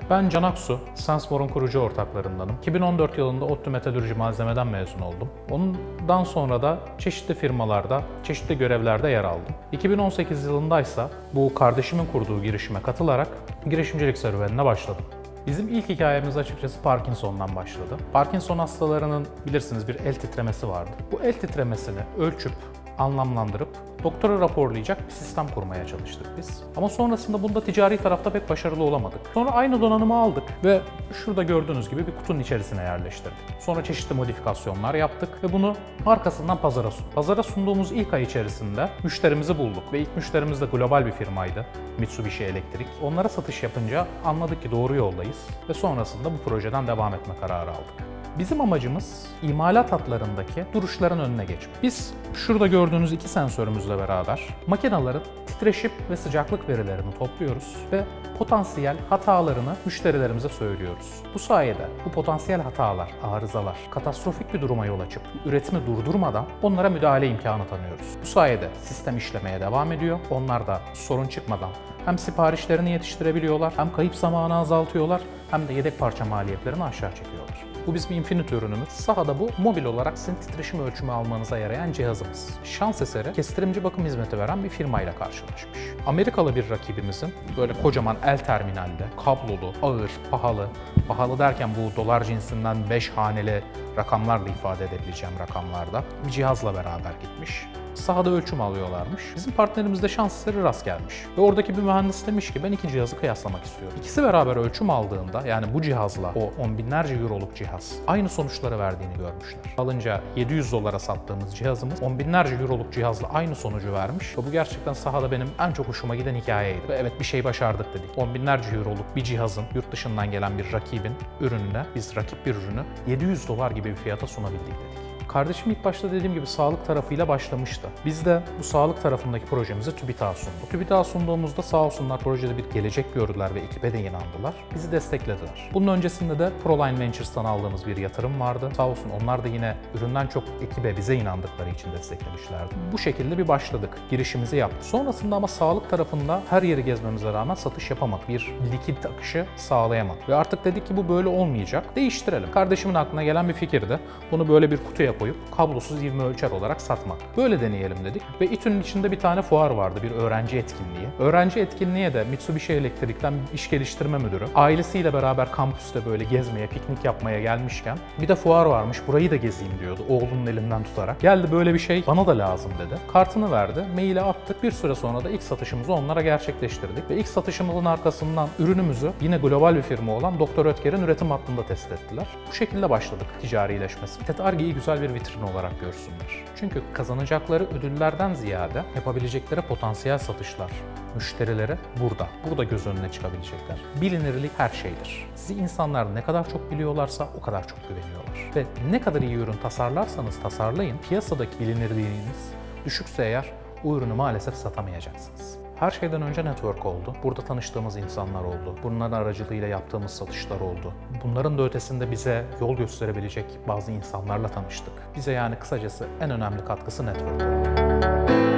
Ben Can Aksu, Sensbor'un kurucu ortaklarındanım. 2014 yılında ODTÜ Metalürji Malzeme'den mezun oldum. Ondan sonra da çeşitli firmalarda, çeşitli görevlerde yer aldım. 2018 yılındaysa bu kardeşimin kurduğu girişime katılarak girişimcilik serüvenine başladım. Bizim ilk hikayemiz açıkçası Parkinson'dan başladı. Parkinson hastalarının bilirsiniz bir el titremesi vardı. Bu el titremesini ölçüp, anlamlandırıp doktora raporlayacak bir sistem kurmaya çalıştık biz. Ama sonrasında bunda ticari tarafta pek başarılı olamadık. Sonra aynı donanımı aldık ve şurada gördüğünüz gibi bir kutunun içerisine yerleştirdik. Sonra çeşitli modifikasyonlar yaptık ve bunu arkasından pazara sunduk. Pazara sunduğumuz ilk ay içerisinde müşterimizi bulduk ve ilk müşterimiz de global bir firmaydı, Mitsubishi Elektrik. Onlara satış yapınca anladık ki doğru yoldayız ve sonrasında bu projeden devam etme kararı aldık. Bizim amacımız imalat hatlarındaki duruşların önüne geçmek. Biz şurada gördüğünüz iki sensörümüzle beraber makinelerin titreşim ve sıcaklık verilerini topluyoruz ve potansiyel hatalarını müşterilerimize söylüyoruz. Bu sayede bu potansiyel hatalar, arızalar, katastrofik bir duruma yol açıp üretimi durdurmadan onlara müdahale imkanı tanıyoruz. Bu sayede sistem işlemeye devam ediyor. Onlar da sorun çıkmadan hem siparişlerini yetiştirebiliyorlar, hem kayıp zamanı azaltıyorlar, hem de yedek parça maliyetlerini aşağı çekiyorlar. Bu bizim Infinite ürünümüz. Sahada bu mobil olarak sizin titreşim ölçümü almanıza yarayan cihazımız. Şans eseri kestirimci bakım hizmeti veren bir firmayla karşılaşmış. Amerikalı bir rakibimizin böyle kocaman el terminalde, kablolu, ağır, pahalı, pahalı derken bu dolar cinsinden 5 haneli rakamlarla ifade edebileceğim rakamlarda bir cihazla beraber gitmiş. Sahada ölçüm alıyorlarmış. Bizim partnerimiz de şans eseri rast gelmiş. Ve oradaki bir mühendis demiş ki ben iki cihazı kıyaslamak istiyorum. İkisi beraber ölçüm aldığında yani bu cihazla o 10 binlerce euroluk cihaz aynı sonuçları verdiğini görmüşler. Alınca 700 dolara sattığımız cihazımız 10 binlerce euroluk cihazla aynı sonucu vermiş. Ve bu gerçekten sahada benim en çok hoşuma giden hikayeydi. Ve evet bir şey başardık dedik. 10 binlerce euroluk bir cihazın yurt dışından gelen bir rakibin ürününe biz rakip bir ürünü 700 dolar gibi bir fiyata sunabildik dedik. Kardeşim ilk başta dediğim gibi sağlık tarafıyla başlamıştı. Biz de bu sağlık tarafındaki projemizi TÜBİTAK'a sunduk. TÜBİTAK'a sunduğumuzda sağ olsunlar projede bir gelecek gördüler ve ekibe de inandılar. Bizi desteklediler. Bunun öncesinde de Proline Ventures'tan aldığımız bir yatırım vardı. Sağ olsun onlar da yine üründen çok ekibe bize inandıkları için desteklemişlerdi. Bu şekilde bir başladık. Girişimizi yaptık. Sonrasında ama sağlık tarafında her yeri gezmemize rağmen satış yapamadık. Bir likit akışı sağlayamadık. Ve artık dedik ki bu böyle olmayacak. Değiştirelim. Kardeşimin aklına gelen bir fikirdi. Bunu böyle bir kutuya koyup kablosuz ivme ölçer olarak satmak. Böyle deneyelim dedik ve İTÜ'nün içinde bir tane fuar vardı, bir öğrenci etkinliği. Öğrenci etkinliğe de Mitsubishi Elektrik'ten iş geliştirme müdürü ailesiyle beraber kampüste böyle gezmeye, piknik yapmaya gelmişken bir de fuar varmış, burayı da gezeyim diyordu oğlunun elinden tutarak. Geldi böyle bir şey bana da lazım dedi. Kartını verdi, maile attık. Bir süre sonra da ilk satışımızı onlara gerçekleştirdik ve ilk satışımızın arkasından ürünümüzü yine global bir firma olan Dr. Oetker'in üretim hattında test ettiler. Bu şekilde başladık ticarileşmesi. TED-ARGE'yi güzel bir vitrin olarak görsünler. Çünkü kazanacakları ödüllerden ziyade yapabilecekleri potansiyel satışlar, müşterileri burada göz önüne çıkabilecekler. Bilinirlik her şeydir. Sizi insanlar ne kadar çok biliyorlarsa o kadar çok güveniyorlar. Ve ne kadar iyi ürün tasarlarsanız tasarlayın, piyasadaki bilinirliğiniz düşükse eğer o ürünü maalesef satamayacaksınız. Her şeyden önce network oldu. Burada tanıştığımız insanlar oldu. Bunların aracılığıyla yaptığımız satışlar oldu. Bunların da ötesinde bize yol gösterebilecek bazı insanlarla tanıştık. Bize yani kısacası en önemli katkısı network oldu.